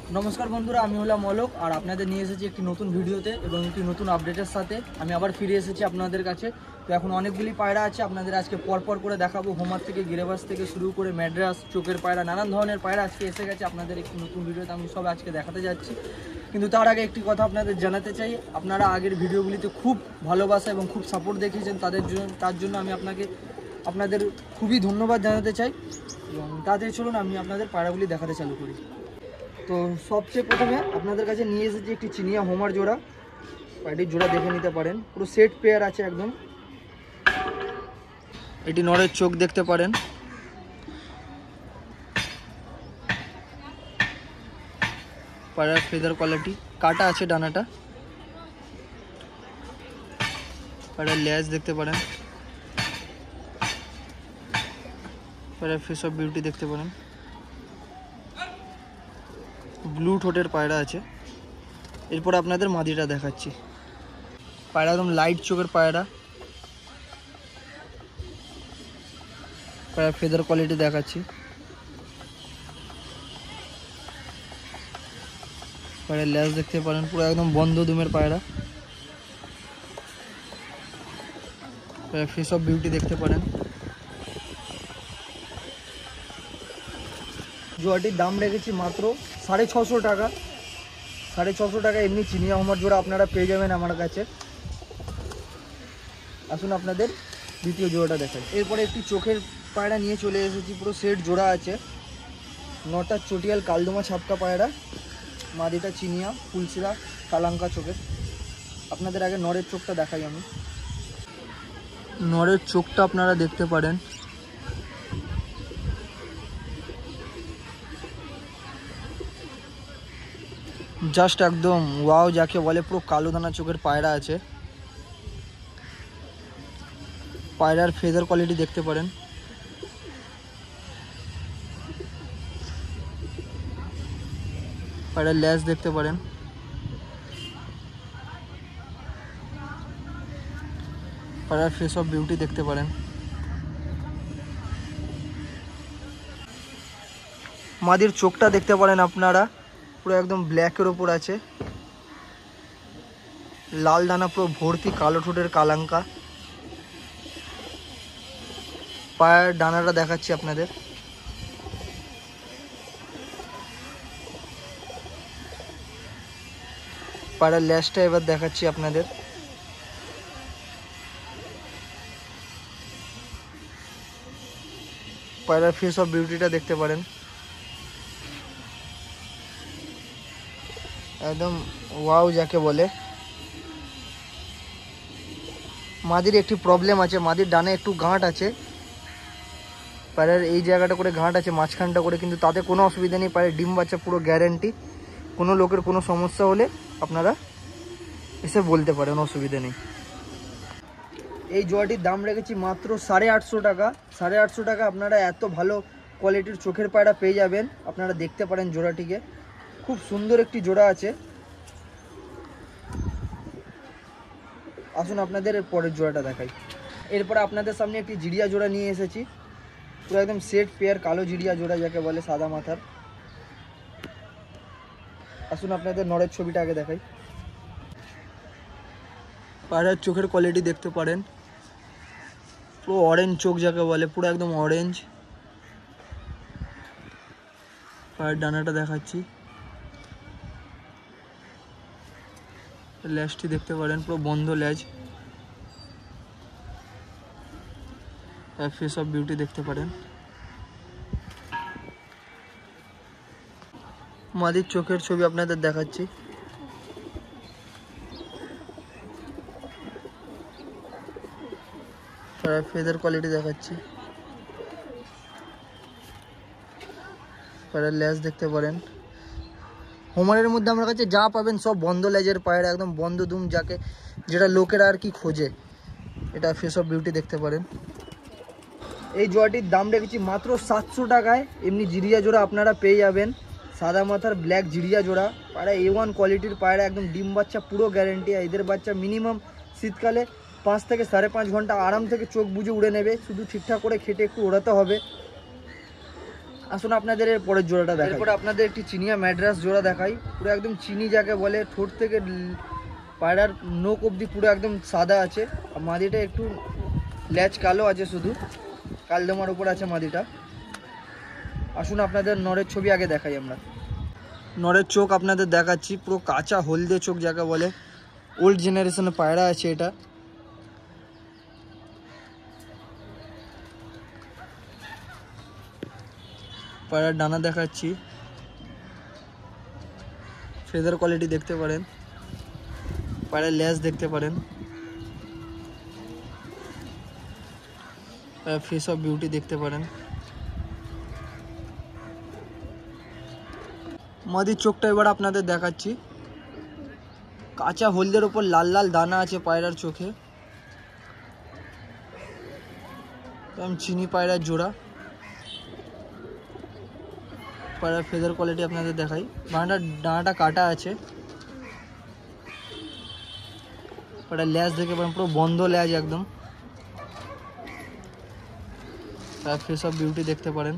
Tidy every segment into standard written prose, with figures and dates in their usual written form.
नमस्कार बंधुरा आमी हलाम অলোক और আপনাদের নিয়ে এসেছি একটি নতুন ভিডিওতে এবং একটি নতুন আপডেটের সাথে আমি আবার ফিরে এসেছি আপনাদের কাছে। তো এখন অনেকগুলি পায়রা আছে, আপনাদের আজকে পরপর করে দেখাবো। হোমার থেকে গিরেবাস থেকে শুরু করে ম্যাড্রাস, চোখের পায়রা, নানান ধরনের পায়রা আজকে এসে গেছে আপনাদের একটি নতুন ভিডিওতে আমি সব আজকে দেখাতে যাচ্ছি। কিন্তু তার আগে একটি কথা আপনাদের জানাতে চাই, আপনারা আগের ভিডিওগুলিতে খুব ভালোবাসা এবং খুব সাপোর্ট দেখিয়েছেন, তার জন্য আমি আপনাদের খুবই ধন্যবাদ জানাতে চাই। এবং তাদের চলুন আমি আপনাদের পায়রাগুলি দেখাতে চালু করি। তো সবচেয়ে প্রথমে আপনাদের কাছে নিয়ে এসেছি একটি চিনিয়া হোমার জোড়া। পায়রাটির জোড়া দেখে নিতে পারেন, পুরো সেট পেয়ার আছে একদম। এটি নরের চোখ দেখতে পারেন, পায়রার ফেদার কোয়ালিটি, কাটা আছে ডানাটা। পায়রার লেজ দেখতে পারেন, পায়রার ফেস অফ বিউটি দেখতে পারেন। ব্লু ঠোঁটের পায়রা আছে। এরপর আপনাদের মাদিটা দেখাচ্ছি। পায়রা একদম লাইট চোখের পায়রা। পায়রার ফেদার কোয়ালিটি দেখাচ্ছি। পায়রার লেজ দেখতে পারেন, পুরো একদম বন্ধ দুমের পায়রা। পায়রার ফেস অফ বিউটি দেখতে পারেন। জোড়াটির দাম রেখেছি মাত্র 650 টাকা। 650 টাকা এমনি চিনিয়া হোমার জোড়া আপনারা পেয়ে যাবেন আমার কাছে। আসুন আপনাদের দ্বিতীয় জোড়াটা দেখাই। এরপরে একটি চোখের পায়রা নিয়ে চলে এসেছি, পুরো সেট জোড়া আছে। নটা চটিয়াল কালদমা ছাপকা পায়রা, মাদিটা চিনিয়া ফুলসিরা কালাঙ্কা চোখের। আপনাদের আগে নরের চোখটা দেখাই আমি। নরের চোখটা আপনারা দেখতে পারেন, জাস্ট একদম ওয়াও যাকে বলে, পুরো কালো দানা চোখের পায়রা আছে। পায়রার ফেদার কোয়ালিটি দেখতে পারেন। পায়রার লেজ দেখতে পারেন। পায়রার ফেস অফ বিউটি দেখতে পারেন। মাদির চোখটা দেখতে পারেন আপনারা, পুরো একদম ব্ল্যাকের ওপর আছে। লাল দানা পুরো ভর্তি, কালো ঠোঁটের কালাঙ্কা। পায়ের ডানাটা দেখাচ্ছি আপনাদের। পায়রার লেজটা এবার দেখাচ্ছি আপনাদের। পায়রার ফেস অফ বিউটিটা দেখতে পারেন, একদম ওয়াও যাকে বলে। মাদির একটি প্রবলেম আছে, মাদির ডানে একটু গাঁট আছে। পায়রার এই জায়গাটা করে গাঁট আছে, মাঝখানটা করে, কিন্তু তাতে কোনো অসুবিধা নেই। পায়রার ডিম বাচ্চা পুরো গ্যারেন্টি। কোনো লোকের কোনো সমস্যা হলে আপনারা এসে বলতে পারেন, অসুবিধা নেই। এই জোড়াটির দাম রেখেছি মাত্র 850 টাকা। 850 টাকা আপনারা এত ভালো কোয়ালিটির চোখের পায়রা পেয়ে যাবেন। আপনারা দেখতে পারেন জোড়াটিকে, খুব সুন্দর একটি জোড়া আছে। আসুন আপনাদের পরের জোড়াটা দেখাই। এরপরে আপনাদের সামনে একটি জিরিয়া জোড়া নিয়ে এসেছি, পুরো একদম সেট পেয়ার, কালো জিরিয়া জোড়া যাকে বলে, সাদা মাথার। আসুন আপনাদের নরের ছবিটা আগে দেখাই। পায়রার চোখের কোয়ালিটি দেখতে পারেন, পুরো অরেঞ্জ চোখ যাকে বলে, পুরো একদম অরেঞ্জ। পায়ের ডানাটা দেখাচ্ছি। লেজটি দেখতে পারেন, পুরো বন্ধ লেজ। ফেস অফ বিউটি দেখতে পারেন। মাদির চোখের ছবি আপনাদের দেখাচ্ছি। ফেদার কোয়ালিটি দেখাচ্ছি। পায়রার লেজ দেখতে পারেন। হোমারের মধ্যে আমার কাছে যা পাবেন সব বন্ধ লেজের পায়রা, একদম বন্ধ দুম যেটা লোকেরা আর কি খোঁজে। এটা ফেস অফ বিউটি দেখতে পারেন। এই জোড়াটির দাম রেখেছি মাত্র 700 টাকায়। এমনি জিরিয়া জোড়া আপনারা পেয়ে যাবেন, সাদা মাথার ব্ল্যাক জিরিয়া জোড়া। পায়রা A1 কোয়ালিটির পায়রা, একদম ডিম বাচ্চা পুরো গ্যারেন্টি। এদের বাচ্চা মিনিমাম শীতকালে 5 থেকে 5.5 ঘন্টা আরাম থেকে চোখ বুজে উড়ে নেবে, শুধু ঠিকঠাক করে খেটে একটু ওড়াতে হবে। আসুন আপনাদের এর পরের জোড়াটা দেখাই। এরপরে আপনাদের একটি চিনিয়া ম্যাড্রাস জোড়া দেখাই। পুরো একদম চিনি যাকে বলে, ঠোঁট থেকে পায়রার নোক অবধি পুরো একদম সাদা আছে। আর মাদিটা একটু ল্যাচ কালো আছে, শুধু কালদমার উপর আছে মাদিটা। আসুন আপনাদের নরের ছবি আগে দেখাই আমরা। নরের চোখ আপনাদের দেখাচ্ছি, পুরো কাঁচা হলদে চোখ যাকে বলে, ওল্ড জেনারেশনের পায়রা আছে এটা। পায়রার ডানা দেখাচ্ছি, ফেদার কোয়ালিটি দেখতে পারেন, পায়রার লেজ দেখতে পারেন, ফেস অফ বিউটি দেখতে পারেন। মাদির চোখটা এবার আপনাদের দেখাচ্ছি, কাঁচা হলদের ওপর লাল লাল দানা আছে পায়রার চোখে, চিনি পায়রার জোড়া। পায়রার ফেদার কোয়ালিটি আপনাদের দেখাই, ডানাটা কাটা আছে। পায়রার ল্যাজ দেখে পারেন, পুরো বন্ধ ল্যাজ একদম। পায়রার ফেস অফ বিউটি দেখতে পারেন।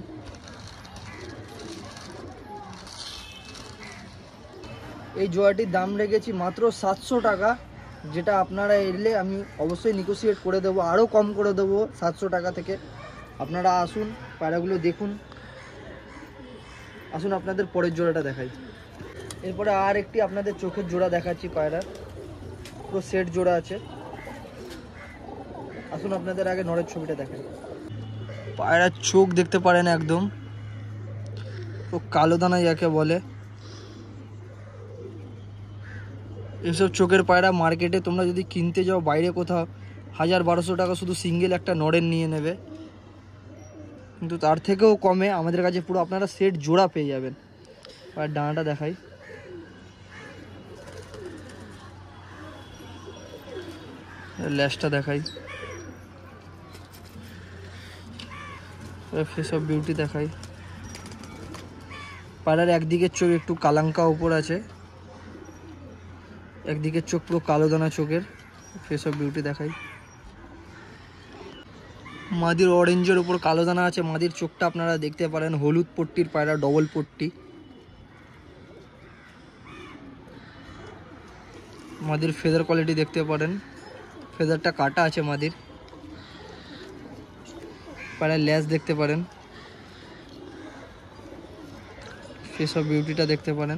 এই জোড়াটির দাম রেখেছি মাত্র 700 টাকা, যেটা আপনারা এলে আমি অবশ্যই নেগোশিয়েট করে দেবো, আরও কম করে দেবো 700 টাকা থেকে। আপনারা আসুন, পায়রাগুলো দেখুন। আসুন আপনাদের পরের জোড়াটা দেখাই। এরপরে আর একটি আপনাদের চোখের জোড়া দেখাচ্ছি পায়রার, পুরো সেট জোড়া আছে। আসুন আপনাদের আগে নরের ছবিটা দেখাই। পায়রার চোখ দেখতে পারেন একদম পুরো কালো দানা যাকে বলে। এইসব চোখের পায়রা মার্কেটে তোমরা যদি কিনতে যাও বাইরে কোথাও 1000-1200 টাকা শুধু সিঙ্গেল একটা নরের নিয়ে নেবে, কিন্তু তার থেকেও কমে আমাদের কাছে পুরো আপনারা সেট জোড়া পেয়ে যাবেন। আর ডানাটা দেখাই, ল্যাশটা দেখাই, ফেস অফ বিউটি দেখাই। পায়রার একদিকের চোখ একটু কালাঙ্কা উপর আছে, একদিকের চোখ পুরো কালো দানা চোখের। ফেস অফ বিউটি দেখাই। মাদির অরেঞ্জের উপর কালো দানা আছে, মাদির চোখটা আপনারা দেখতে পারেন, হলুদ পট্টির পায়রা, ডবল পট্টি। মাদির ফেদার কোয়ালিটি দেখতে পারেন, ফেদারটা কাটা আছে মাদির। পায়রার ল্যাজ দেখতে পারেন, ফেস অফ বিউটিটা দেখতে পারেন।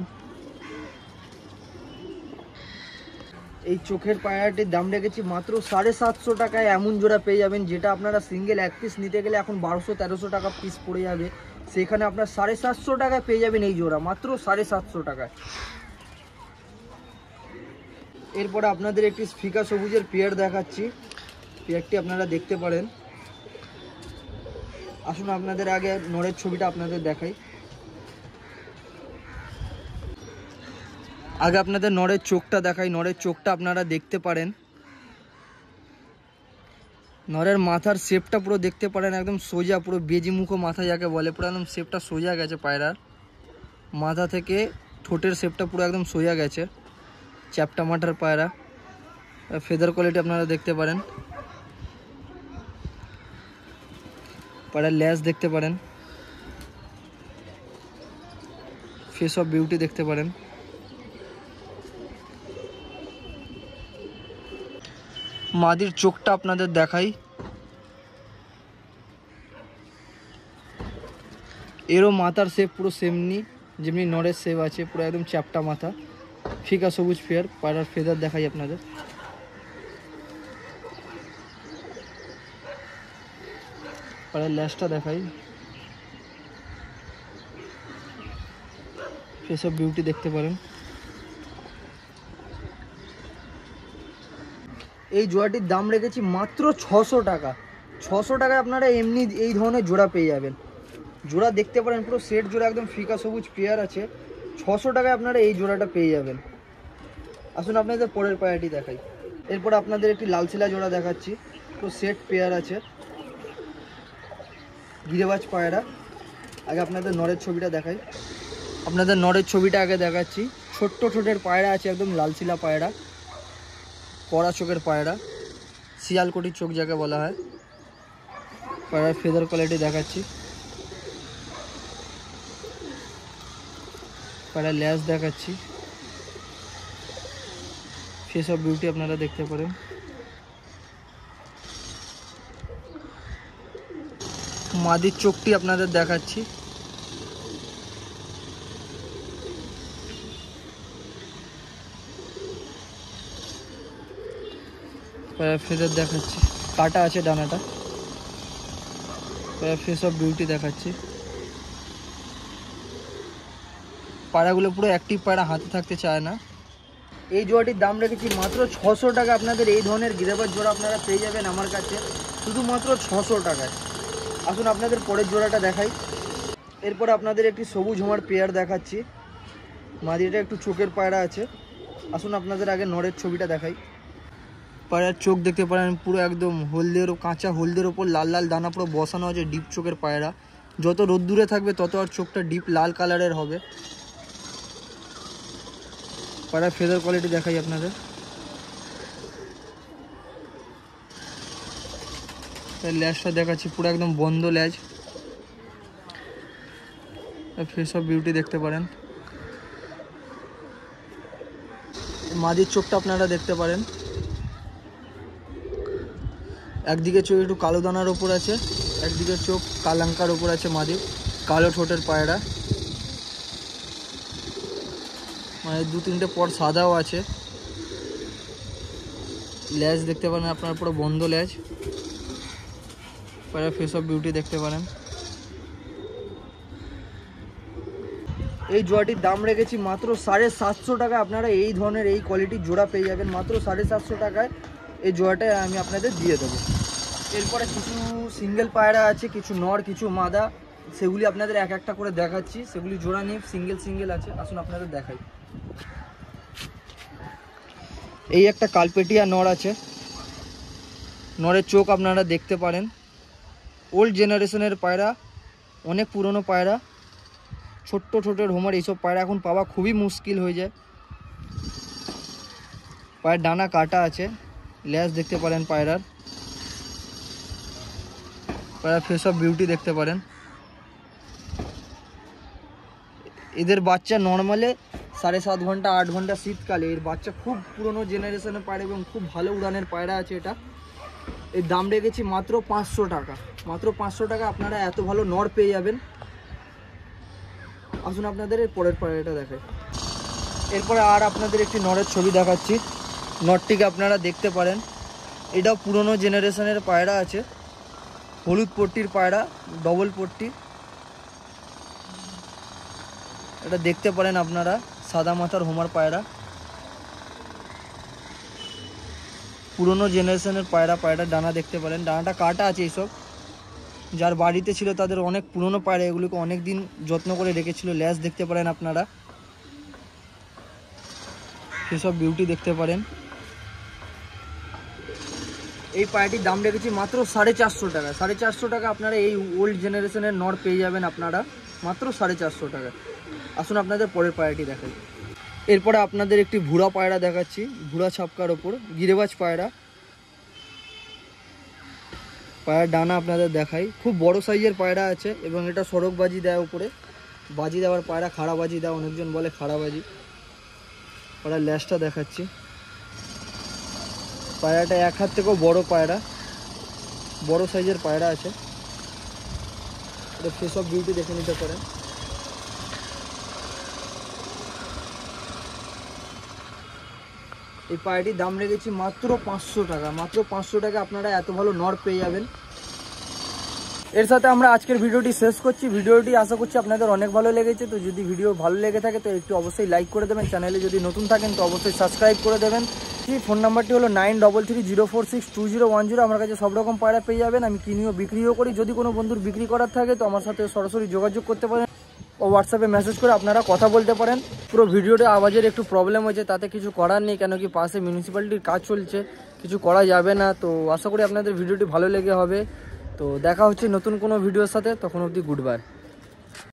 এই চোখের পায়রাটির দাম রেখেছি মাত্র 750 টাকায়। এমন জোড়া পেয়ে যাবেন যেটা আপনারা সিঙ্গেল এক পিস নিতে গেলে এখন 1200-1300 টাকা পিস পড়ে যাবে, সেখানে আপনার 750 টাকায় পেয়ে যাবেন এই জোড়া, মাত্র 750 টাকায়। এরপরে আপনাদের একটি ফিকা সবুজের পেয়ার দেখাচ্ছি, পেয়ারটি আপনারা দেখতে পারেন। আসুন আপনাদের আগে নরের ছবিটা আপনাদের দেখাই। আগে আপনাদের নরের চোখটা দেখাই, নরের চোখটা আপনারা দেখতে পারেন। নরের মাথার শেপটা পুরো দেখতে পারেন, একদম সোজা, পুরো বেজিমুখো মাথা যাকে বলে, পুরো একদম শেপটা সোজা গেছে পায়রার। মাথা থেকে ঠোঁটের শেপটা পুরো একদম সোজা গেছে, চ্যাপটা মাথার পায়রা। ফেদার কোয়ালিটি আপনারা দেখতে পারেন, পায়রার ল্যাজ দেখতে পারেন, ফেস অফ বিউটি দেখতে পারেন। মাদির চোখটা আপনাদের দেখাই, এরও মাথার শেপ পুরো সেমনি যেমনি নরের শেপ আছে, পুরো একদম চ্যাপটা মাথা, ফিকা সবুজ ফেয়ার। পায়রার ফেদার দেখাই আপনাদের, পায়রার ল্যাজটা দেখাই, ফেস অফ বিউটি দেখতে পারেন। এই জোড়াটির দাম রেখেছি মাত্র 600 টাকা। 600 টাকায় আপনারা এমনি এই ধরনের জোড়া পেয়ে যাবেন। জোড়া দেখতে পারেন, পুরো সেট জোড়া একদম ফিকা সবুজ পেয়ার আছে। 600 টাকায় আপনারা এই জোড়াটা পেয়ে যাবেন। আসুন আপনাদের পরের পায়রাটি দেখাই। এরপর আপনাদের একটি লালশিলা জোড়া দেখাচ্ছি, তো সেট পেয়ার আছে, গিরেবাজ পায়রা। আগে আপনাদের নরের ছবিটা দেখাই। আপনাদের নরের ছবিটা আগে দেখাচ্ছি, ছোট্ট ছোটের পায়রা আছে, একদম লালশিলা পায়রা, কড়া চোখের পায়রা, শিয়ালকটির চোখ যাকে বলা হয়। পায়রার ফেদার কোয়ালিটি দেখাচ্ছি, পায়রা ল্যাজ দেখাচ্ছি, ফেস অফ বিউটি আপনারা দেখতে পারেন। মাদির চোখটি আপনাদের দেখাচ্ছি, ফেদার দেখাচ্ছি, কাটা আছে ডানাটা, ফেস অফ বিউটি দেখাচ্ছি। পায়রাগুলো পুরো অ্যাক্টিভ পায়রা, হাতে থাকতে চায় না। এই জোড়াটির দাম রেখেছি মাত্র 600 টাকা। আপনাদের এই ধরনের গিরেবাজ জোড়া আপনারা পেয়ে যাবেন আমার কাছে শুধুমাত্র 600 টাকায়। আসুন আপনাদের পরের জোড়াটা দেখাই। এরপরে আপনাদের একটি সবুজ হোমার পেয়ার দেখাচ্ছি। মাদিটা একটু চোখের পায়রা আছে। আসুন আপনাদের আগে নরের ছবিটা দেখাই। পায়রার চোখ দেখতে পারেন পুরো একদম হলদের, কাঁচা হলদের ওপর লাল লাল দানা পুরো বসানো আছে। ডিপ চোখের পায়রা, যত রোদ্দুরে থাকবে তত আর চোখটা ডিপ লাল কালারের হবে। পায়রার ফেদার কোয়ালিটি দেখাই আপনাদের। ল্যাজটা দেখাচ্ছি, পুরো একদম বন্ধ ল্যাজ। ফেস অফ বিউটি দেখতে পারেন। মাদির চোখটা আপনারা দেখতে পারেন, একদিকে চোখ একটু কালো দানার ওপর আছে, একদিকে চোখ কালাঙ্কার ওপর আছে। মাদির কালো ঠোঁটের পায়রা, মানে 2-3টে পর সাদাও আছে। ল্যাজ দেখতে পারেন আপনারা, পুরো বন্ধ ল্যাজ। পায়রা ফেস অফ বিউটি দেখতে পারেন। এই জোড়াটির দাম রেখেছি মাত্র 750 টাকা। আপনারা এই ধরনের এই কোয়ালিটির জোড়া পেয়ে যাবেন মাত্র 750 টাকায়। এই জোড়াটা আমি আপনাদের দিয়ে দেবো। এরপরে কিছু সিঙ্গেল পায়রা আছে, কিছু নর কিছু মাদা, সেগুলি আপনাদের এক একটা করে দেখাচ্ছি। সেগুলি জোড়া নিয়ে সিঙ্গেল আছে। আসুন আপনাদের দেখাই। এই একটা কালপেটিয়া নর আছে, নরের চোখ আপনারা দেখতে পারেন। ওল্ড জেনারেশনের পায়রা, অনেক পুরনো পায়রা, ছোট্ট ঠোঁটের হোমার। এইসব পায়রা এখন পাওয়া খুবই মুশকিল হয়ে যায়। পায়ের ডানা কাটা আছে, ল্যাজ দেখতে পারেন পায়রার। পায়রার ফেস অফ বিউটি দেখতে পারেন। এদের বাচ্চা নর্মালে 7.5 ঘন্টা 8 ঘন্টা শীতকালে। এর বাচ্চা খুব পুরনো জেনারেশনের পায়রা এবং খুব ভালো উড়ানের পায়রা আছে এটা। এর দাম রেখেছি মাত্র 500 টাকা। মাত্র 500 টাকা আপনারা এত ভালো নর পেয়ে যাবেন। আসুন আপনাদের এর পরের পায়রাটা দেখাই। এরপরে আর আপনাদের একটি নরের ছবি দেখাচ্ছি। নরটিকে আপনারা দেখতে পারেন, এটাও পুরনো জেনারেশনের পায়রা আছে। হলুদ পট্টির পায়রা, ডবল পট্টি। এটা দেখতে পারেন আপনারা, সাদা মাথার হোমার পায়রা, পুরনো জেনারেশনের পায়রা। পায়রা ডানা দেখতে পারেন, ডানাটা কাটা আছে। এইসব যার বাড়িতে ছিল তাদের অনেক পুরনো পায়রা, এগুলোকে অনেক দিন যত্ন করে রেখেছিল। ল্যাজ দেখতে পারেন আপনারা, সেসব বিউটি দেখতে পারেন। এই পায়রাটির দাম রেখেছি মাত্র 450 টাকা। 450 টাকা আপনারা এই ওল্ড জেনারেশনের নর পেয়ে যাবেন আপনারা মাত্র 450 টাকা। আসুন আপনাদের পরের পায়রাটি দেখাই। এরপরে আপনাদের একটি ভুরা পায়রা দেখাচ্ছি, ভুরা ছাপকার ওপর গিরেবাজ পায়রা। পায়রার ডানা আপনাদের দেখাই, খুব বড় সাইজের পায়রা আছে এবং এটা সড়ক বাজি দেয় উপরে। বাজি দেওয়ার পায়রা, খাড়া বাজি দেয়, অনেকজন বলে খাড়া বাজি। পায়রার ল্যাজটা দেখাচ্ছি। পায়রাটা এক হাত থেকেও বড় পায়রা, বড় সাইজের পায়রা আছে। এটা ফেস অফ বিউটি দেখে নিতে পারেন। এই পায়রাটির দাম রেখেছি মাত্র 500 টাকা। মাত্র 500 টাকা আপনারা এত ভালো নর পেয়ে যাবেন। এর সাথে আমরা আজকের ভিডিওটি শেষ করছি। ভিডিওটি আশা করছি আপনাদের অনেক ভালো লেগেছে। তো যদি ভিডিও ভালো লেগে থাকে তো একটু অবশ্যই লাইক করে দেবেন। চ্যানেলে যদি নতুন থাকেন তো অবশ্যই সাবস্ক্রাইব করে দেবেন। ফোন নাম্বারটি হলো 9330462010। আমার কাছে সব রকম পায়রা পেয়ে যাবেন। আমি কিনিও বিক্রিও করি। যদি কোনো বন্ধুর বিক্রি করার থাকে তো আমার সাথে সরাসরি যোগাযোগ করতে পারেন ও হোয়াটসঅ্যাপে মেসেজ করে আপনারা কথা বলতে পারেন। পুরো ভিডিওতে আওয়াজের একটু প্রবলেম হয়েছে, তাতে কিছু করার নেই, কেন কি পাশে মিউনিসিপ্যালিটির কাজ চলছে, কিছু করা যাবে না। তো আশা করি আপনাদের ভিডিওটি ভালো লেগে হবে। তো দেখা হচ্ছে নতুন কোনো ভিডিওর সাথে, তখন অবধি গুড বাই।